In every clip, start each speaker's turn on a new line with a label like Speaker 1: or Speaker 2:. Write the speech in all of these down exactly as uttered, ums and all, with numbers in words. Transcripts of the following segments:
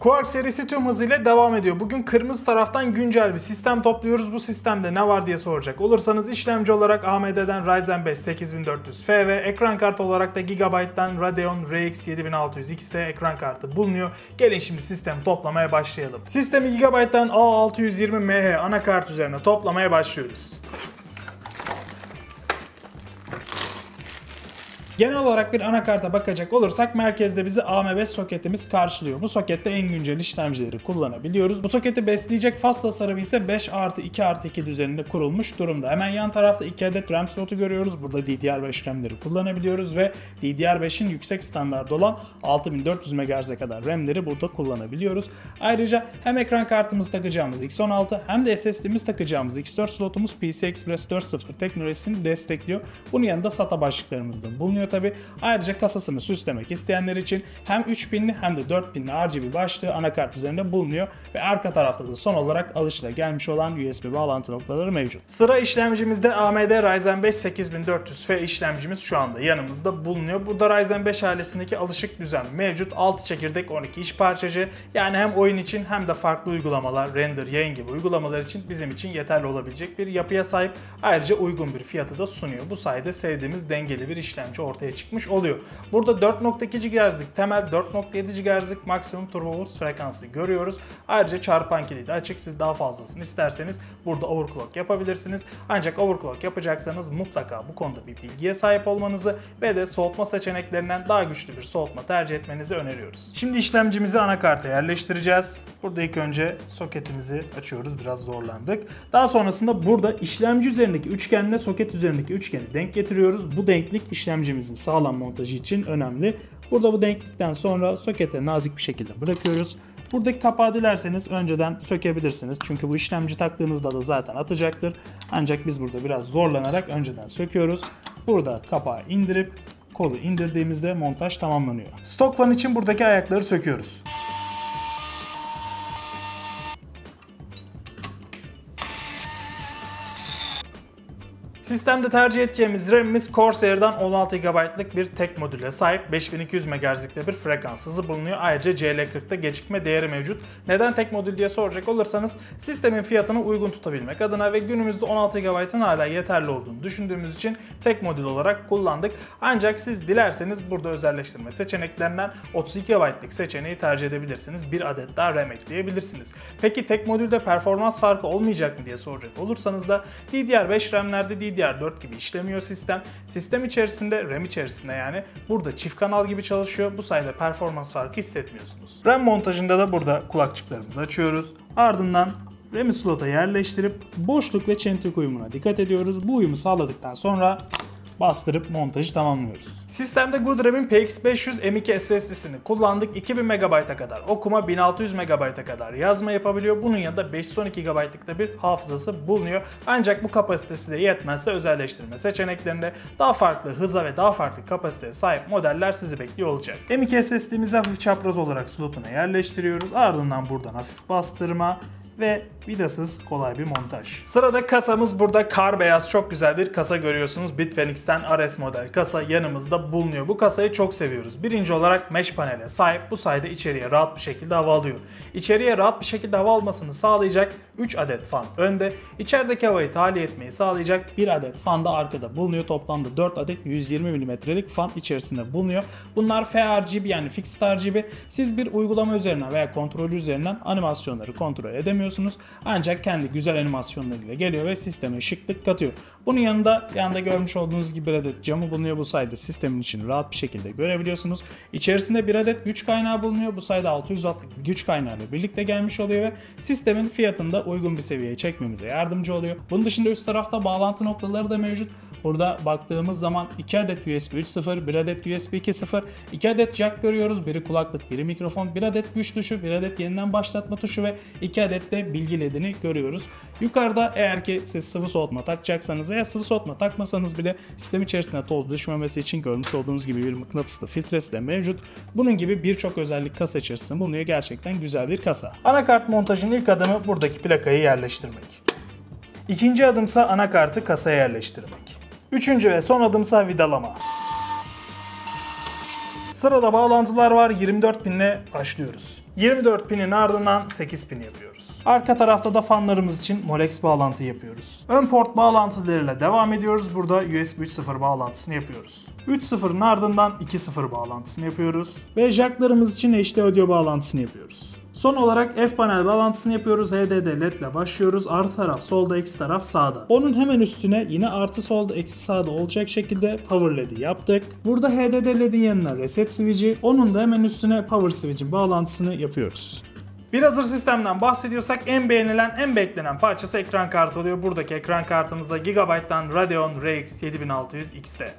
Speaker 1: Quark serisi tüm hızıyla devam ediyor. Bugün kırmızı taraftan güncel bir sistem topluyoruz. Bu sistemde ne var diye soracak olursanız işlemci olarak A M D'den Ryzen beş sekiz bin dört yüz F ve ekran kartı olarak da Gigabyte'dan Radeon R X yedi bin altı yüz X T ekran kartı bulunuyor. Gelin şimdi sistemi toplamaya başlayalım. Sistemi Gigabyte'dan A altı yüz yirmi M H anakart üzerine toplamaya başlıyoruz. Genel olarak bir anakarta bakacak olursak merkezde bizi A M beş soketimiz karşılıyor. Bu sokette en güncel işlemcileri kullanabiliyoruz. Bu soketi besleyecek faz tasarımı ise beş artı iki artı iki düzeninde kurulmuş durumda. Hemen yan tarafta iki adet RAM slotu görüyoruz. Burada D D R beş RAM'leri kullanabiliyoruz ve D D R beşin yüksek standardı olan altı bin dört yüz megahertz'e kadar RAM'leri burada kullanabiliyoruz. Ayrıca hem ekran kartımızı takacağımız X on altı hem de S S D'miz takacağımız X dört slotumuz P C I Express dört nokta sıfır teknolojisini destekliyor. Bunun yanında SATA başlıklarımız da bulunuyor tabi. Ayrıca kasasını süslemek isteyenler için hem üç pinli hem de dört pinli R G B başlığı anakart üzerinde bulunuyor ve arka tarafta da son olarak alışıla gelmiş olan U S B bağlantı noktaları mevcut. Sıra işlemcimizde A M D Ryzen beş sekiz bin dört yüz F işlemcimiz şu anda yanımızda bulunuyor. Burada Ryzen beş ailesindeki alışık düzen mevcut. altı çekirdek on iki iş parçacı, yani hem oyun için hem de farklı uygulamalar, render, yayın gibi uygulamalar için bizim için yeterli olabilecek bir yapıya sahip. Ayrıca uygun bir fiyatı da sunuyor. Bu sayede sevdiğimiz dengeli bir işlemci ortaya çıkmış oluyor. Burada dört nokta iki gigahertz'lik temel, dört nokta yedi gigahertz'lik maksimum turbo boost frekansı görüyoruz. Ayrıca çarpan kilidi açık. Siz daha fazlasını isterseniz burada overclock yapabilirsiniz. Ancak overclock yapacaksanız mutlaka bu konuda bir bilgiye sahip olmanızı ve de soğutma seçeneklerinden daha güçlü bir soğutma tercih etmenizi öneriyoruz. Şimdi işlemcimizi anakarta yerleştireceğiz. Burada ilk önce soketimizi açıyoruz. Biraz zorlandık. Daha sonrasında burada işlemci üzerindeki üçgenle soket üzerindeki üçgeni denk getiriyoruz. Bu denklik işlemcimizin sağlam montajı için önemli. Burada bu denklikten sonra sokete nazik bir şekilde bırakıyoruz. Buradaki kapağı dilerseniz önceden sökebilirsiniz. Çünkü bu işlemci taktığınızda da zaten atacaktır. Ancak biz burada biraz zorlanarak önceden söküyoruz. Burada kapağı indirip kolu indirdiğimizde montaj tamamlanıyor. Stok fan için buradaki ayakları söküyoruz. Sistemde tercih edeceğimiz RAM'imiz Corsair'dan on altı gigabaytlık bir tek modüle sahip, beş bin iki yüz megahertz'likte bir frekans hızı bulunuyor. Ayrıca C L kırkta gecikme değeri mevcut. Neden tek modül diye soracak olursanız sistemin fiyatını uygun tutabilmek adına ve günümüzde on altı gigabaytın hala yeterli olduğunu düşündüğümüz için tek modül olarak kullandık. Ancak siz dilerseniz burada özelleştirme seçeneklerinden otuz iki gigabaytlık seçeneği tercih edebilirsiniz. Bir adet daha RAM ekleyebilirsiniz. Peki tek modülde performans farkı olmayacak mı diye soracak olursanız da D D R beş RAM'lerde D D R dört gibi işlemiyor sistem. Sistem içerisinde, RAM içerisinde yani burada çift kanal gibi çalışıyor. Bu sayede performans farkı hissetmiyorsunuz. RAM montajında da burada kulakçıklarımızı açıyoruz. Ardından RAM'i slota yerleştirip boşluk ve çentik uyumuna dikkat ediyoruz. Bu uyumu sağladıktan sonra bastırıp montajı tamamlıyoruz. Sistemde Goodram'in P X beş yüz M iki S S D'sini kullandık. iki bin megabayta kadar okuma, bin altı yüz megabayta kadar yazma yapabiliyor. Bunun yanında beş yüz on iki gigabaytlık da bir hafızası bulunuyor. Ancak bu kapasite size yetmezse özelleştirme seçeneklerinde daha farklı hıza ve daha farklı kapasiteye sahip modeller sizi bekliyor olacak. M iki S S D'mizi hafif çapraz olarak slotuna yerleştiriyoruz. Ardından buradan hafif bastırma ve vidasız kolay bir montaj. Sırada kasamız burada kar beyaz çok güzel bir kasa görüyorsunuz. Bitfenix'ten R S model kasa yanımızda bulunuyor. Bu kasayı çok seviyoruz. Birinci olarak mesh panele sahip. Bu sayede içeriye rahat bir şekilde hava alıyor. İçeriye rahat bir şekilde hava almasını sağlayacak üç adet fan önde. İçerideki havayı tahliye etmeyi sağlayacak bir adet fan da arkada bulunuyor. Toplamda dört adet yüz yirmi milimetrelik fan içerisinde bulunuyor. Bunlar F R G B yani Fixed R G B. Siz bir uygulama üzerinden veya kontrolü üzerinden animasyonları kontrol edemiyorsunuz. Ancak kendi güzel animasyonlarıyla geliyor ve sisteme şıklık katıyor. Bunun yanında yanında görmüş olduğunuz gibi bir adet camı bulunuyor. Bu sayede sistemin içini rahat bir şekilde görebiliyorsunuz. İçerisinde bir adet güç kaynağı bulunuyor. Bu sayede altı yüz wattlık bir güç kaynağıyla birlikte gelmiş oluyor ve sistemin fiyatını da uygun bir seviyeye çekmemize yardımcı oluyor. Bunun dışında üst tarafta bağlantı noktaları da mevcut. Burada baktığımız zaman iki adet U S B üç nokta sıfır, bir adet U S B iki nokta sıfır, iki adet jack görüyoruz. Biri kulaklık, biri mikrofon, bir adet güç tuşu, bir adet yeniden başlatma tuşu ve iki adet de bilgi ledini görüyoruz. Yukarıda eğer ki siz sıvı soğutma takacaksanız veya sıvı soğutma takmasanız bile sistem içerisinde toz düşmemesi için görmüş olduğunuz gibi bir mıknatıslı filtresi de mevcut. Bunun gibi birçok özellik kasa içerisinde bulunuyor. Gerçekten güzel bir kasa. Anakart montajının ilk adımı buradaki plakayı yerleştirmek. İkinci adımsa anakartı kasaya yerleştirmek. Üçüncü ve son adımsa vidalama. Sırada bağlantılar var. yirmi dört pinle başlıyoruz. yirmi dört pinin ardından sekiz pin yapıyoruz. Arka tarafta da fanlarımız için Molex bağlantı yapıyoruz. Ön port bağlantılarıyla devam ediyoruz. Burada U S B üç nokta sıfır bağlantısını yapıyoruz. üç nokta sıfırın ardından iki nokta sıfır bağlantısını yapıyoruz. Ve jacklarımız için H D audio bağlantısını yapıyoruz. Son olarak F panel bağlantısını yapıyoruz. H D D L E D ile başlıyoruz. Artı taraf solda, eksi taraf sağda. Onun hemen üstüne yine artı solda, eksi sağda olacak şekilde power L E D'i yaptık. Burada H D D L E D'in yanına reset switch'i, onun da hemen üstüne power switch'in bağlantısını yapıyoruz. Bir hazır sistemden bahsediyorsak en beğenilen, en beklenen parçası ekran kartı oluyor. Buradaki ekran kartımızda Gigabyte'dan Radeon R X yedi bin altı yüz X T.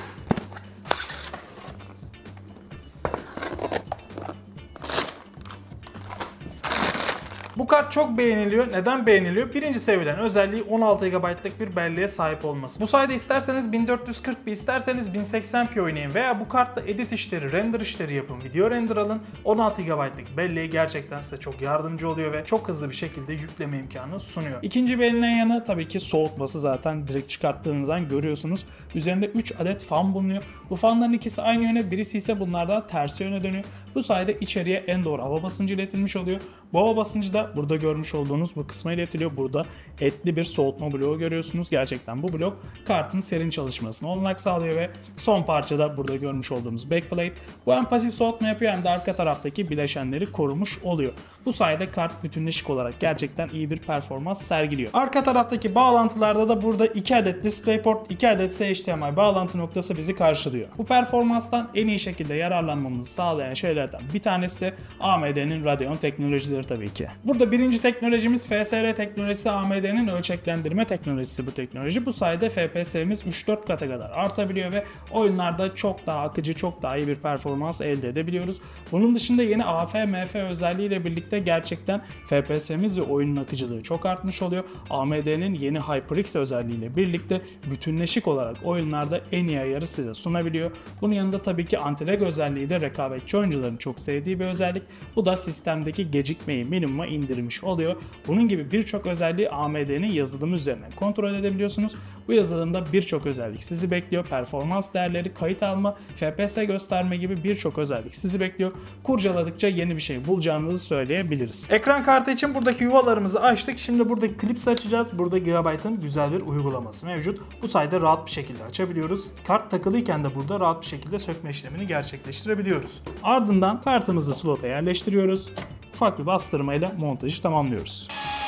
Speaker 1: Bu kart çok beğeniliyor. Neden beğeniliyor? Birinci sevilen özelliği on altı gigabaytlık bir belleğe sahip olması. Bu sayede isterseniz bin dört yüz kırk p, isterseniz bin seksen p oynayın veya bu kartla edit işleri, render işleri yapın, video render alın. on altı gigabaytlık belleği gerçekten size çok yardımcı oluyor ve çok hızlı bir şekilde yükleme imkanı sunuyor. İkinci beğenilen yanı tabii ki soğutması, zaten direkt çıkarttığınızdan görüyorsunuz. Üzerinde üç adet fan bulunuyor. Bu fanların ikisi aynı yöne, birisi ise bunlardan tersi yöne dönüyor. Bu sayede içeriye en doğru hava basıncı iletilmiş oluyor. Bu hava basıncı da burada görmüş olduğunuz bu kısma iletiliyor. Burada etli bir soğutma bloğu görüyorsunuz. Gerçekten bu blok kartın serin çalışmasını olanak sağlıyor ve son parçada burada görmüş olduğumuz backplate. Bu hem pasif soğutma yapıyor hem de arka taraftaki bileşenleri korumuş oluyor. Bu sayede kart bütünleşik olarak gerçekten iyi bir performans sergiliyor. Arka taraftaki bağlantılarda da burada iki adet DisplayPort, iki adet H D M I bağlantı noktası bizi karşılıyor. Bu performanstan en iyi şekilde yararlanmamızı sağlayan şeylerden bir tanesi de A M D'nin Radeon teknolojileri tabii ki. Burada birinci teknolojimiz F S R teknolojisi, A M D'nin ölçeklendirme teknolojisi bu teknoloji. Bu sayede F P S'miz üç dört kata kadar artabiliyor ve oyunlarda çok daha akıcı, çok daha iyi bir performans elde edebiliyoruz. Bunun dışında yeni A F M F özelliğiyle birlikte gerçekten F P S'miz ve oyunun akıcılığı çok artmış oluyor. A M D'nin yeni HyperX özelliğiyle birlikte bütünleşik olarak oyunlarda en iyi ayarı size sunabiliyor. Bunun yanında tabii ki anti-lag özelliği de rekabetçi oyuncuların çok sevdiği bir özellik. Bu da sistemdeki gecikmeyi minimuma indirmiş oluyor. Bunun gibi birçok özelliği A M D'nin yazılımı üzerinden kontrol edebiliyorsunuz. Bu yazılımda birçok özellik sizi bekliyor. Performans değerleri, kayıt alma, F P S gösterme gibi birçok özellik sizi bekliyor. Kurcaladıkça yeni bir şey bulacağınızı söyleyebiliriz. Ekran kartı için buradaki yuvalarımızı açtık. Şimdi buradaki klipsi açacağız. Burada Gigabyte'ın güzel bir uygulaması mevcut. Bu sayede rahat bir şekilde açabiliyoruz. Kart takılıyken de burada rahat bir şekilde sökme işlemini gerçekleştirebiliyoruz. Ardından kartımızı slota yerleştiriyoruz. Ufak bir bastırmayla montajı tamamlıyoruz.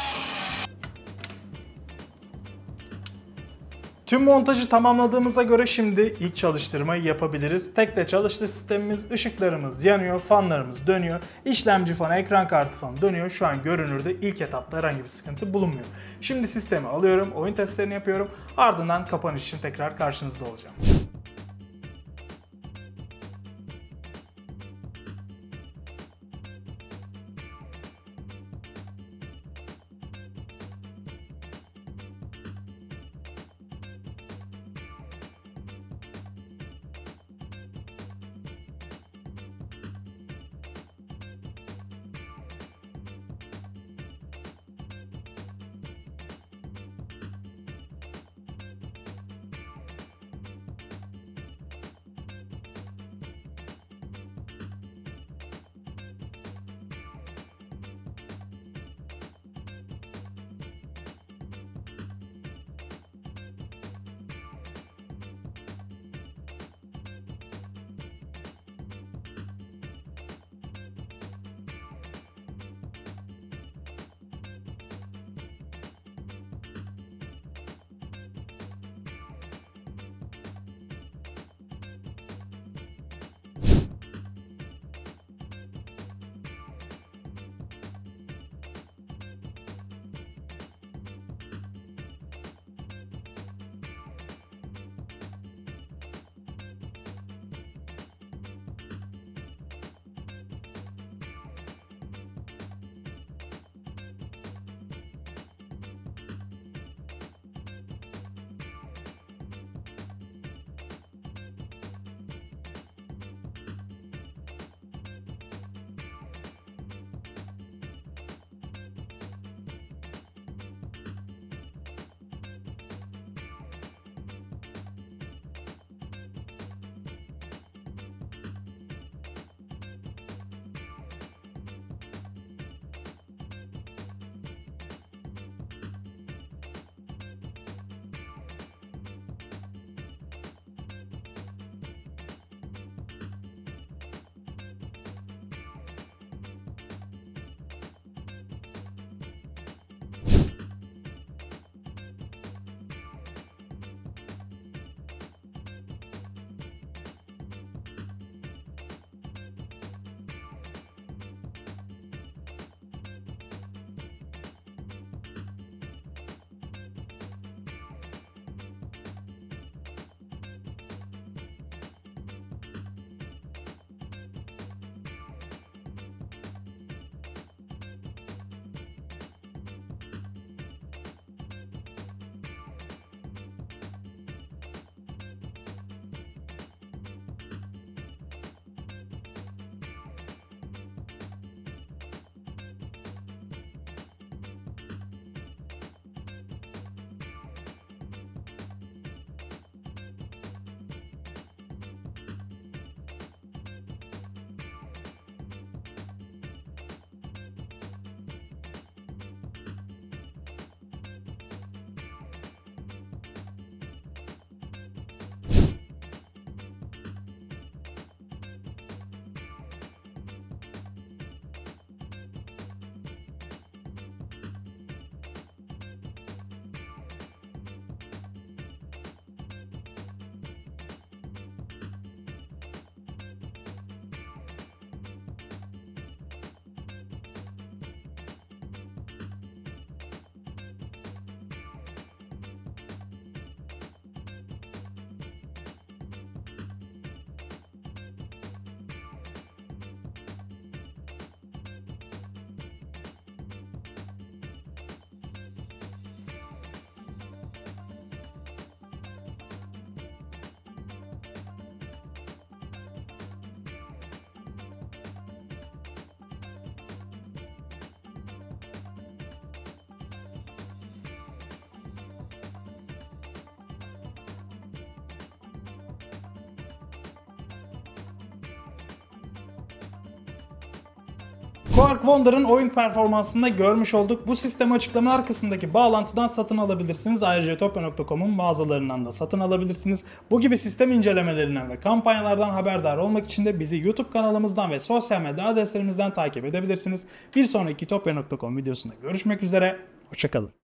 Speaker 1: Tüm montajı tamamladığımıza göre şimdi ilk çalıştırmayı yapabiliriz. Tekte çalıştı sistemimiz, ışıklarımız yanıyor, fanlarımız dönüyor, işlemci fanı, ekran kartı fanı dönüyor. Şu an görünürde ilk etapta herhangi bir sıkıntı bulunmuyor. Şimdi sistemi alıyorum, oyun testlerini yapıyorum, ardından kapanış için tekrar karşınızda olacağım. Quark Wonder'ın oyun performansında görmüş olduk. Bu sistemi açıklamalar kısmındaki bağlantıdan satın alabilirsiniz. Ayrıca Etopya nokta com'un mağazalarından da satın alabilirsiniz. Bu gibi sistem incelemelerinden ve kampanyalardan haberdar olmak için de bizi YouTube kanalımızdan ve sosyal medya adreslerimizden takip edebilirsiniz. Bir sonraki Etopya nokta com videosunda görüşmek üzere. Hoşçakalın.